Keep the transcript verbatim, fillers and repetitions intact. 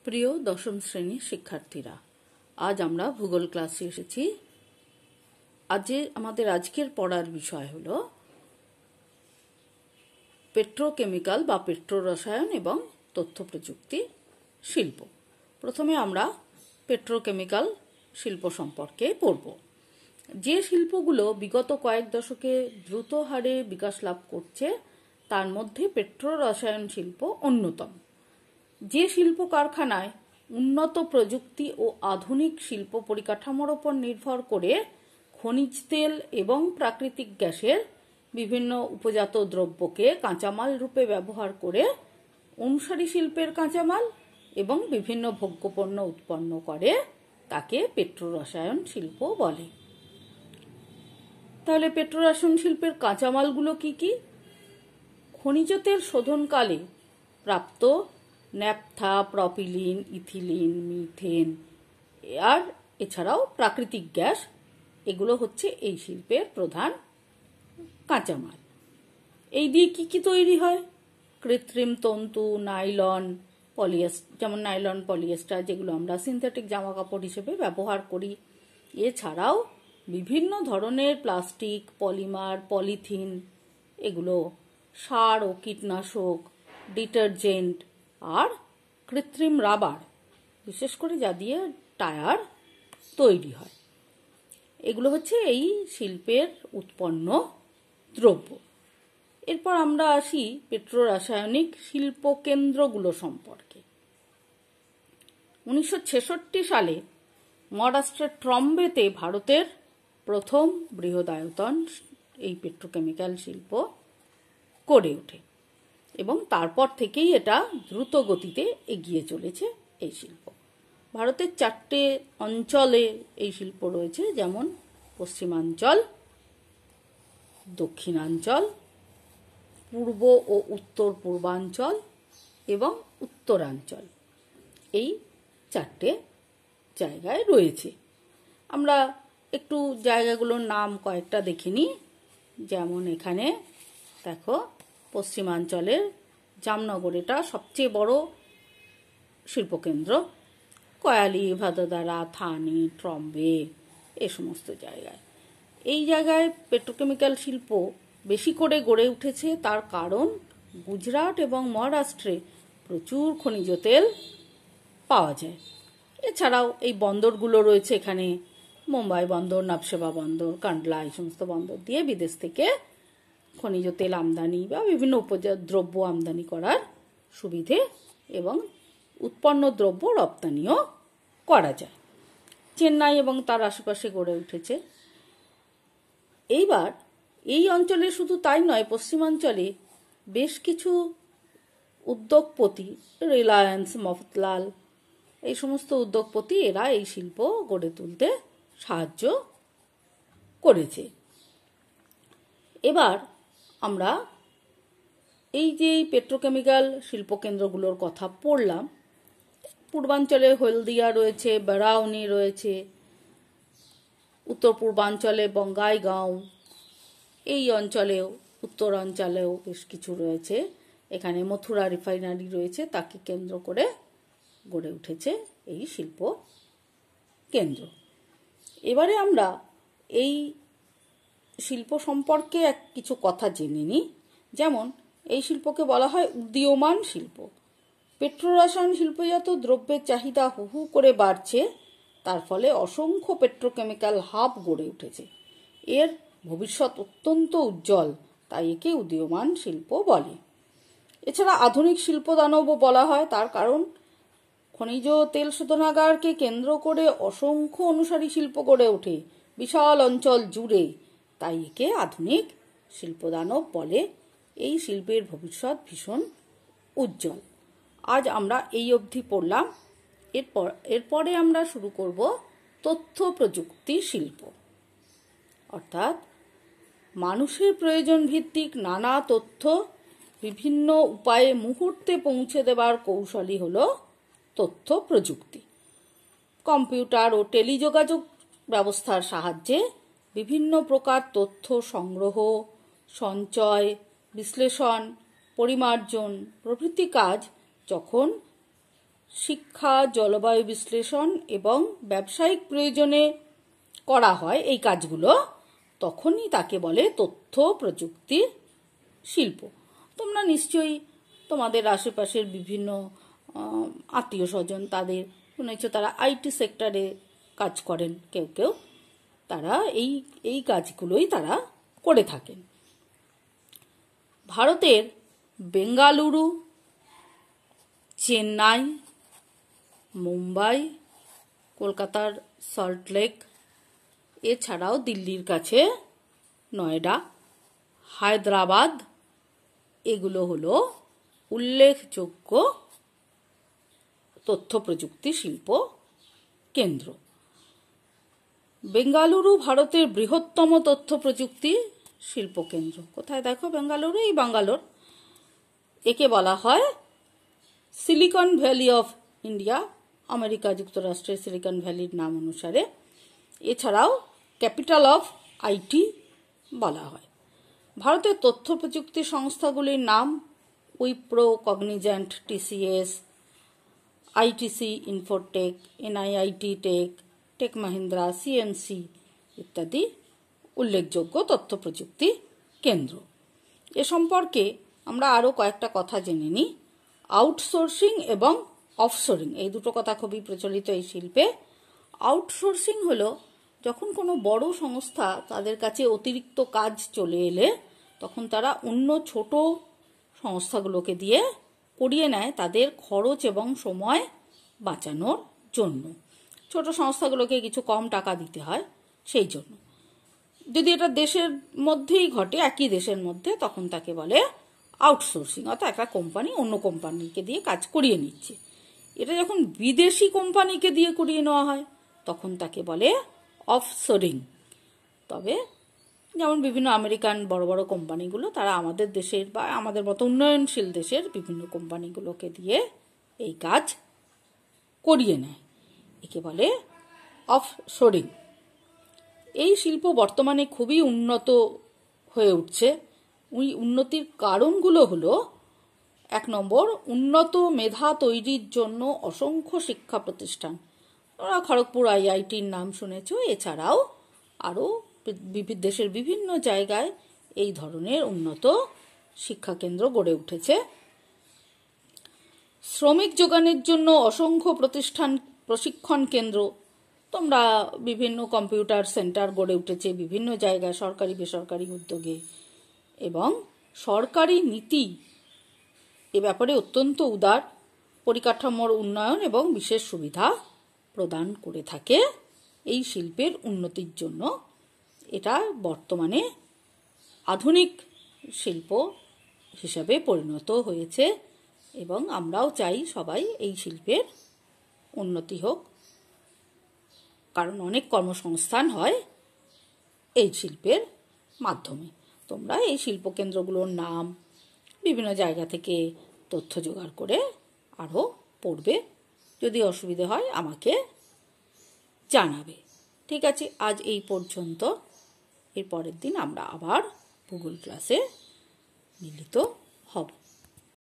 প্রিয় দশম শ্রেণীর শিক্ষার্থীরা, আজ আমরা ভূগোল ক্লাসে এসেছি। আজ আমাদের আজকের পড়ার বিষয় হলো পেট্রোকেমিক্যাল বা পেট্রো রসায়ন এবং তথ্য প্রযুক্তি শিল্প। প্রথমে আমরা পেট্রোকেমিক্যাল শিল্প সম্পর্কে পড়ব। যে শিল্পগুলো বিগত কয়েক দশকে দ্রুত হারে বিকাশ লাভ করছে তার মধ্যে পেট্রো রসায়ন শিল্প অন্যতম। যে শিল্প কারখানায় উন্নত প্রযুক্তি ও আধুনিক শিল্প পরিকাঠামোর ওপর নির্ভর করে খনিজ তেল এবং প্রাকৃতিক গ্যাসের বিভিন্ন উপজাত দ্রব্যকে কাঁচামাল রূপে ব্যবহার করে অনুসারী শিল্পের কাঁচামাল এবং বিভিন্ন ভোগ্যপণ্য উৎপন্ন করে, তাকে পেট্রো রসায়ন শিল্প বলে। তাহলে পেট্রো রসায়ন শিল্পের কাঁচামালগুলো কি কি? খনিজ তেল শোধনকালে প্রাপ্ত ন্যাপথা, প্রপিলিন, ইথিলিন, মিথেন আর এছাড়াও প্রাকৃতিক গ্যাস, এগুলো হচ্ছে এই শিল্পের প্রধান কাঁচামাল। এই দিয়ে কি কি তৈরি হয়? কৃত্রিম তন্তু, নাইলন, পলিয়েস্টার, যেমন নাইলন, পলিয়েস্টার, যেগুলো আমরা সিনথেটিক জামা কাপড় হিসেবে ব্যবহার করি। এছাড়াও বিভিন্ন ধরনের প্লাস্টিক, পলিমার, পলিথিন, এগুলো সার ও কীটনাশক, ডিটারজেন্ট আর কৃত্রিম রাবার, বিশেষ করে যা দিয়ে টায়ার তৈরি হয়, এগুলো হচ্ছে এই শিল্পের উৎপন্ন দ্রব্য। এরপর আমরা আসি পেট্রো রাসায়নিক শিল্প কেন্দ্রগুলো সম্পর্কে। উনিশশো ছেষট্টি সালে মহারাষ্ট্রের ট্রম্বেতে ভারতের প্রথম বৃহদায়তন এই পেট্রোকেমিক্যাল শিল্প গড়ে ওঠে এবং তারপর থেকেই এটা দ্রুত গতিতে এগিয়ে চলেছে এই শিল্প। ভারতের চারটে অঞ্চলে এই শিল্প রয়েছে, যেমন পশ্চিমাঞ্চল, দক্ষিণাঞ্চল, পূর্ব ও উত্তর পূর্বাঞ্চল এবং উত্তরাঞ্চল। এই চারটে জায়গায় রয়েছে। আমরা একটু জায়গাগুলোর নাম কয়েকটা দেখে নিই। যেমন এখানে দেখো, পশ্চিমাঞ্চলের জামনগর, এটা সবচেয়ে বড় শিল্পকেন্দ্র। কয়ালি, ভাদোদারা, থানি, ট্রম্বে, এ সমস্ত জায়গায় এই জায়গায় পেট্রোকেমিক্যাল শিল্প বেশি করে গড়ে উঠেছে। তার কারণ গুজরাট এবং মহারাষ্ট্রে প্রচুর খনিজ তেল পাওয়া যায়। এছাড়াও এই বন্দরগুলো রয়েছে এখানে, মুম্বাই বন্দর, নাভসেবা বন্দর, কান্ডলা, এই সমস্ত বন্দর দিয়ে বিদেশ থেকে খনিজ তেল আমদানি বা বিভিন্ন উপজাত দ্রব্য আমদানি করার সুবিধে এবং উৎপন্ন দ্রব্য রপ্তানিও করা যায়। চেন্নাই এবং তার আশেপাশে গড়ে উঠেছে। এইবার এই অঞ্চলে শুধু তাই নয়, পশ্চিমাঞ্চলে বেশ কিছু উদ্যোগপতি, রিলায়েন্স, মফতলাল, এই সমস্ত উদ্যোগপতি, এরা এই শিল্প গড়ে তুলতে সাহায্য করেছে। এবার আমরা এই যে পেট্রোকেমিক্যাল শিল্পকেন্দ্রগুলোর কথা পড়লাম, পূর্বাঞ্চলে হলদিয়া রয়েছে, বারাউনি রয়েছে, উত্তর পূর্বাঞ্চলে বঙ্গাইগাঁও, এই অঞ্চলেও উত্তরাঞ্চলেও বেশ কিছু রয়েছে। এখানে মথুরা রিফাইনারি রয়েছে, তাকে কেন্দ্র করে গড়ে উঠেছে এই শিল্প কেন্দ্র। এবারে আমরা এই শিল্প সম্পর্কে এক কিছু কথা জেনে নিই। যেমন এই শিল্পকে বলা হয় উদীয়মান শিল্প। পেট্রো রসায়ন শিল্পজাত দ্রব্যের চাহিদা হু হু করে বাড়ছে, তার ফলে অসংখ্য পেট্রোকেমিক্যাল হাব গড়ে উঠেছে। এর ভবিষ্যৎ অত্যন্ত উজ্জ্বল, তাই একে উদীয়মান শিল্প বলে। এছাড়া আধুনিক শিল্প দানবও বলা হয়, তার কারণ খনিজ তেল শোধনাগারকে কেন্দ্র করে অসংখ্য অনুসারী শিল্প গড়ে ওঠে বিশাল অঞ্চল জুড়ে, তাই একে আধুনিক শিল্পদানব বলে। এই শিল্পের ভবিষ্যৎ ভীষণ উজ্জ্বল। আজ আমরা এই অবধি পড়লাম। এরপর এরপরে আমরা শুরু করব তথ্য প্রযুক্তি শিল্প, অর্থাৎ মানুষের প্রয়োজন ভিত্তিক নানা তথ্য বিভিন্ন উপায়ে মুহূর্তে পৌঁছে দেবার কৌশলই হলো তথ্য প্রযুক্তি। কম্পিউটার ও টেলিযোগাযোগ ব্যবস্থার সাহায্যে বিভিন্ন প্রকার তথ্য সংগ্রহ, সঞ্চয়, বিশ্লেষণ, পরিমার্জন প্রভৃতি কাজ যখন শিক্ষা, জলবায়ু বিশ্লেষণ এবং ব্যবসায়িক প্রয়োজনে করা হয় এই কাজগুলো, তখনই তাকে বলে তথ্য প্রযুক্তি শিল্প। তোমরা নিশ্চয়ই তোমাদের আশেপাশের বিভিন্ন আত্মীয় স্বজন তাদের শুনেছ তারা আইটি সেক্টরে কাজ করেন, কেউ কেউ তারা এই এই কাজগুলোই তারা করে থাকেন। ভারতের বেঙ্গালুরু, চেন্নাই, মুম্বাই, কলকাতার সল্টলেক, এছাড়াও দিল্লির কাছে নয়ডা, হায়দ্রাবাদ, এগুলো হলো উল্লেখযোগ্য তথ্য প্রযুক্তি শিল্প কেন্দ্র। বেঙ্গালুরু ভারতের বৃহত্তম তথ্য প্রযুক্তি শিল্প কেন্দ্র। কোথায় দেখো? বেঙ্গালুরু, এই ব্যাঙ্গালোর। একে বলা হয় silicon valley of India, America যুক্তরাষ্ট্রের সিলিকন ভ্যালির নাম অনুসারে। এছাড়াও ক্যাপিটাল অফ আইটি বলা হয়। ভারতের তথ্য প্রযুক্তি সংস্থাগুলির নাম Wipro, Cognizant, TCS, ITC Infotech, NIIT tech, tech Mahindra, CNC ইত্যাদি উল্লেখযোগ্য তথ্য প্রযুক্তি কেন্দ্র। এ সম্পর্কে আমরা আরও কয়েকটা কথা জেনে নিই। আউটসোর্সিং এবং অফসোরিং, এই দুটো কথা খুবই প্রচলিত এই শিল্পে। আউটসোর্সিং হলো যখন কোনো বড় সংস্থা তাদের কাছে অতিরিক্ত কাজ চলে এলে তখন তারা অন্য ছোট সংস্থাগুলোকে দিয়ে করিয়ে নেয় তাদের খরচ এবং সময় বাঁচানোর জন্য। ছোট সংস্থাগুলোকে কিছু কম টাকা দিতে হয় সেই জন্য। যদি এটা দেশের মধ্যেই ঘটে, একই দেশের মধ্যে, তখন তাকে বলে আউটসোর্সিং, অর্থাৎ একটা কোম্পানি অন্য কোম্পানিকে দিয়ে কাজ করিয়ে নিচ্ছে। এটা যখন বিদেশি কোম্পানিকে দিয়ে করিয়ে নেওয়া হয় তখন তাকে বলে অফশোরিং। তবে যেমন বিভিন্ন আমেরিকান বড় বড় কোম্পানিগুলো তারা আমাদের দেশের বা আমাদের মতো উন্নয়নশীল দেশের বিভিন্ন কোম্পানিগুলোকে দিয়ে এই কাজ করিয়ে নেয়, একে বলে অফশোরিং। এই শিল্প বর্তমানে খুবই উন্নত হয়ে উঠছে। ওই উন্নতির কারণগুলো হলো, এক নম্বর, উন্নত মেধা তৈরির জন্য অসংখ্য শিক্ষা প্রতিষ্ঠান। তোমরা খড়গপুর আইআইটির নাম শুনেছ। এছাড়াও আরও দেশের বিভিন্ন জায়গায় এই ধরনের উন্নত শিক্ষাকেন্দ্র গড়ে উঠেছে। শ্রমিক যোগানের জন্য অসংখ্য প্রতিষ্ঠান, প্রশিক্ষণ কেন্দ্র। তোমরা বিভিন্ন কম্পিউটার সেন্টার গড়ে উঠেছে বিভিন্ন জায়গায় সরকারি বেসরকারি উদ্যোগে, এবং সরকারি নীতি এ ব্যাপারে অত্যন্ত উদার, পরিকাঠামোর উন্নয়ন এবং বিশেষ সুবিধা প্রদান করে থাকে এই শিল্পের উন্নতির জন্য। এটা বর্তমানে আধুনিক শিল্প হিসাবে পরিণত হয়েছে এবং আমরাও চাই সবাই এই শিল্পের উন্নতি হোক, কারণ অনেক কর্মসংস্থান হয় এই শিল্পের মাধ্যমে। তোমরা এই শিল্পকেন্দ্রগুলোর নাম বিভিন্ন জায়গা থেকে তথ্য জোগাড় করে আরও পড়বে। যদি অসুবিধে হয় আমাকে জানাবে। ঠিক আছে, আজ এই পর্যন্ত। এর পরের দিন আমরা আবার ভূগোল ক্লাসে মিলিত